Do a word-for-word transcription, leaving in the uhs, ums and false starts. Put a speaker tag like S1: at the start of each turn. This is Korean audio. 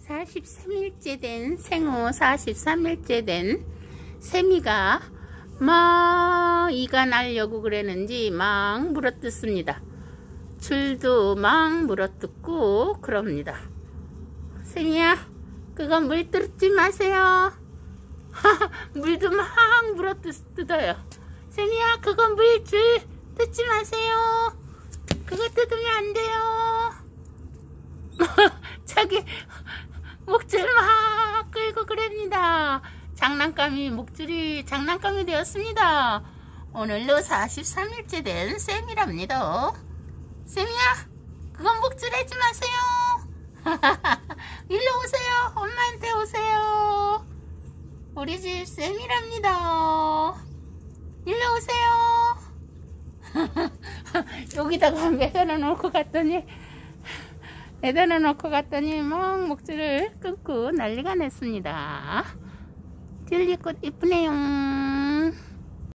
S1: 사십삼 일째 된 생후 사십삼 일째 된 세미가 막 이가 날려고 그랬는지 막 물어뜯습니다. 줄도 막 물어뜯고 그럽니다. 세미야, 그거 물 뜯지 마세요. 물도 막 물어뜯어요. 세미야, 그거 물 줄 뜯지 마세요. 그거 뜯으면 안 돼요. 자기 목줄 막 끌고 그럽니다. 장난감이 목줄이 장난감이 되었습니다. 오늘로 사십삼 일째 된 쌤이랍니다. 쌤이야, 그건 목줄 하지 마세요. 일로 오세요. 엄마한테 오세요. 우리 집 쌤이랍니다. 일로 오세요. 여기다가 매달아 놓고 갔더니 매달아 놓고 갔더니 막 목줄을 끊고 난리가 났습니다. 튤립꽃 이쁘네요.